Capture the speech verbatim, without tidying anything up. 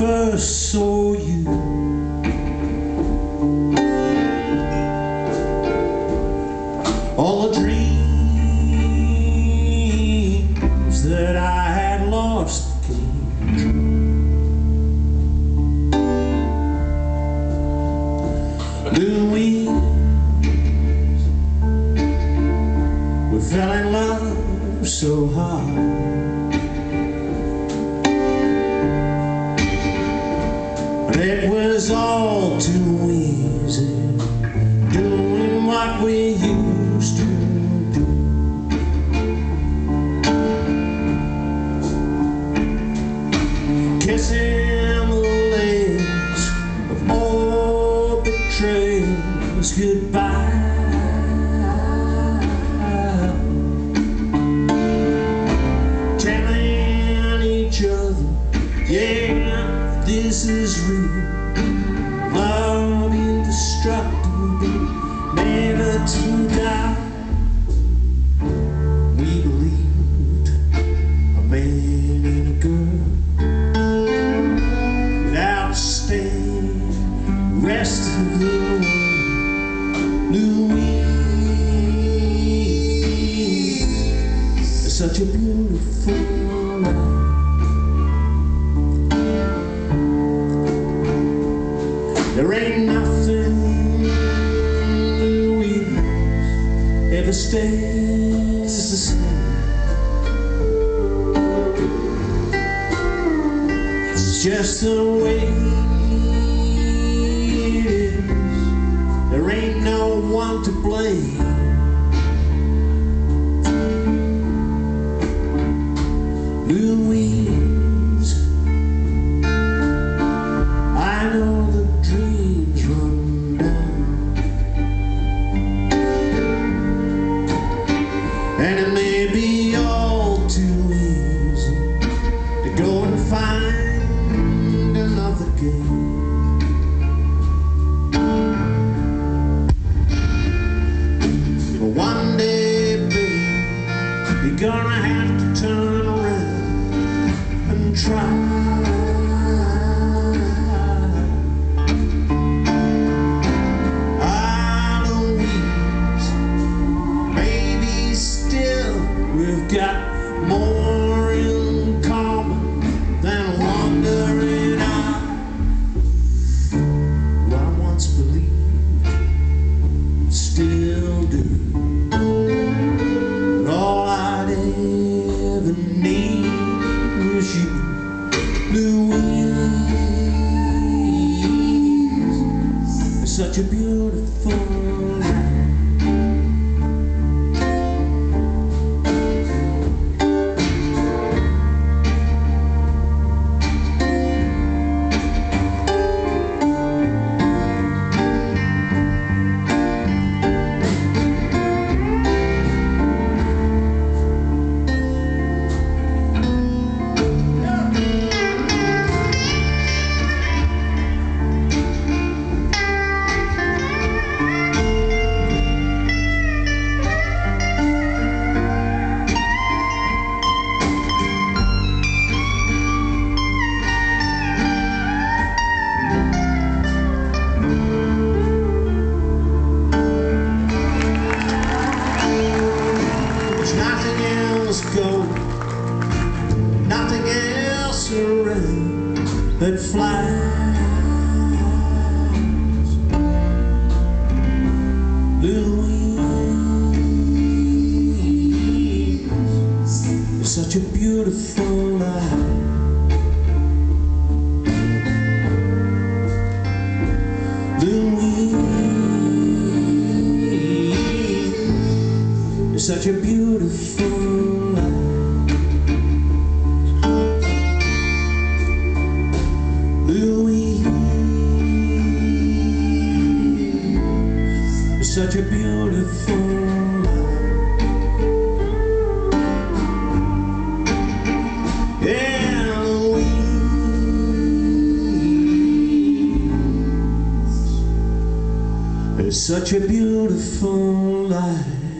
first saw you. All the dreams that I had lost came true. Louise, we fell in love so hard. It was all too easy, doing what we used to do. Kissing the lips of old betrayers goodbye. Telling each other, yeah, this is real. Love indestructible, never to die. We believed a man and a girl without staying the rest of the world. Louise is such a beautiful life. There ain't nothing, Louise, ever stays the same. It's just the way it is. There ain't no one to blame. Louise, I know the dreams run down, and it may be all too easy to go and find another game. But one day, babe, you're gonna have to turn around and try. We've got more in common than wandering eye. Who I once believed, still do. But all I'd ever need was you, Louise. It's such a beautiful life. Go, nothing else around that flies. Louise is such a beautiful life. Louise is such a beautiful life. Louise is such a beautiful life. Yeah, Louise is such a beautiful life.